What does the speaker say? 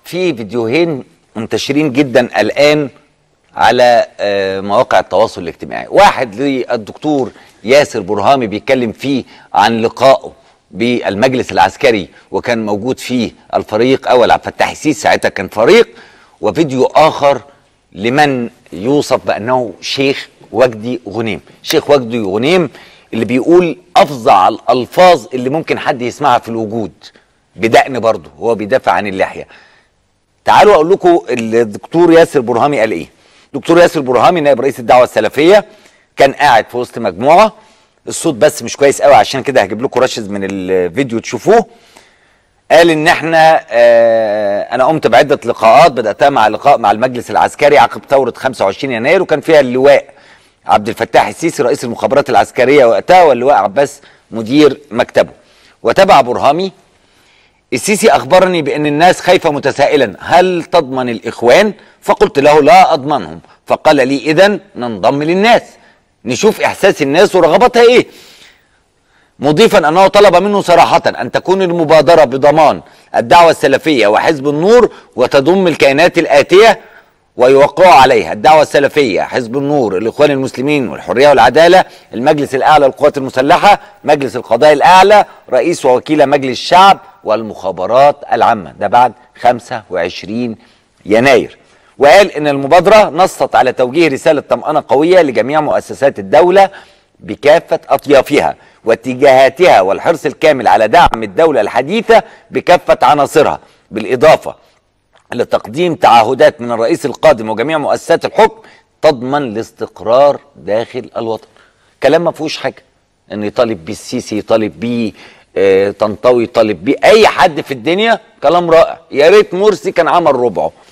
في فيديوهين منتشرين جدا الآن على مواقع التواصل الاجتماعي. واحد للدكتور ياسر برهامي بيتكلم فيه عن لقائه بالمجلس العسكري، وكان موجود فيه الفريق أول عبد الفتاح السيسي، ساعتها كان فريق. وفيديو آخر لمن يوصف بأنه شيخ وجدي غنيم. شيخ وجدي غنيم اللي بيقول أفظع الألفاظ اللي ممكن حد يسمعها في الوجود، بدقن برضه، هو بيدافع عن اللحية. تعالوا أقول لكم الدكتور ياسر برهامي قال إيه. دكتور ياسر برهامي نائب رئيس الدعوة السلفية كان قاعد في وسط مجموعة، الصوت بس مش كويس قوي، عشان كده هجيب لكم رشز من الفيديو تشوفوه. قال ان احنا انا قمت بعده لقاءات، بداتها مع لقاء مع المجلس العسكري عقب ثوره 25 يناير، وكان فيها اللواء عبد الفتاح السيسي رئيس المخابرات العسكريه وقتها، واللواء عباس مدير مكتبه. وتابع برهامي: السيسي اخبرني بان الناس خايفه متسائلا هل تضمن الاخوان؟ فقلت له لا اضمنهم. فقال لي اذا ننضم للناس، نشوف احساس الناس ورغبتها ايه. مضيفا انه طلب منه صراحه ان تكون المبادره بضمان الدعوه السلفيه وحزب النور وتضم الكيانات الاتيه ويوقعوا عليها: الدعوه السلفيه، حزب النور، الاخوان المسلمين والحريه والعداله، المجلس الاعلى للقوات المسلحه، مجلس القضاء الاعلى، رئيس ووكيل مجلس الشعب، والمخابرات العامه. ده بعد 25 يناير. وقال ان المبادره نصت على توجيه رساله طمأنة قويه لجميع مؤسسات الدوله بكافه اطيافها واتجاهاتها، والحرص الكامل على دعم الدوله الحديثه بكافه عناصرها، بالاضافه لتقديم تعهدات من الرئيس القادم وجميع مؤسسات الحكم تضمن الاستقرار داخل الوطن. كلام ما فيهوش حاجه، ان يطالب بيه السيسي، يطالب بيه طنطاوي، يطالب بيه اي حد في الدنيا، كلام رائع. يا ريت مرسي كان عمل ربعه.